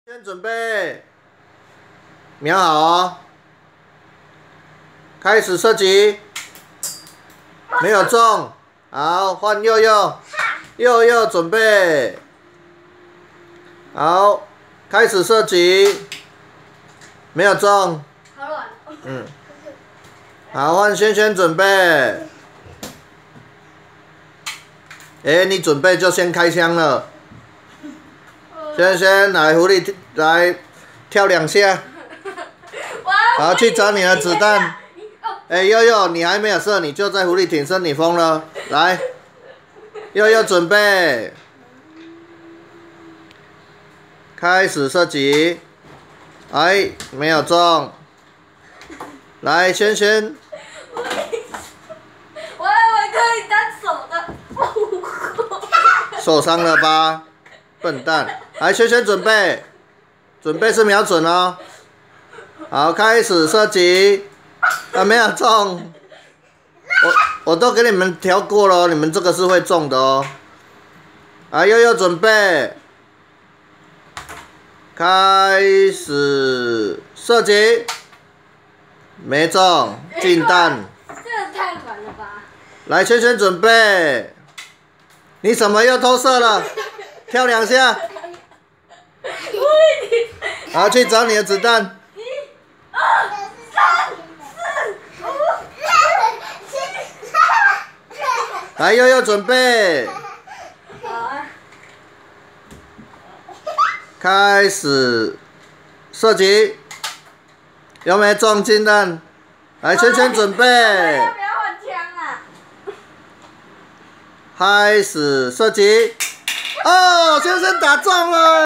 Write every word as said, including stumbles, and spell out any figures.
先准备，瞄好哦，开始射击，没有中，好，换佑佑，佑佑准备，好，开始射击，没有中， 好软。 嗯，好，换轩轩准备，哎，你准备就先开枪了。 轩轩来狐狸来跳两下，好去找你的子弹。哎，佑佑，你还没有射，你就在狐狸挺身，你疯了？来，佑佑准备，开始射击。哎，没有中。来，轩轩。 我以为可以单手的。 受伤了吧？笨蛋。 来，轩轩准备，准备是瞄准哦。好，开始射击，啊，没有中。我我都给你们调过了，你们这个是会中的哦。啊，佑佑准备，开始射击，没中，进弹。 这个太软了吧？ 来，轩轩准备，你怎么又偷射了？跳两下。 好，去找你的子弹。 一、二、三、四、五、六、七、八。 来，佑佑准备。 好啊。 开始射击，有没有中进弹？来，轩轩准备。 要不要换枪啊？ 开始射击。哦，轩轩打中了。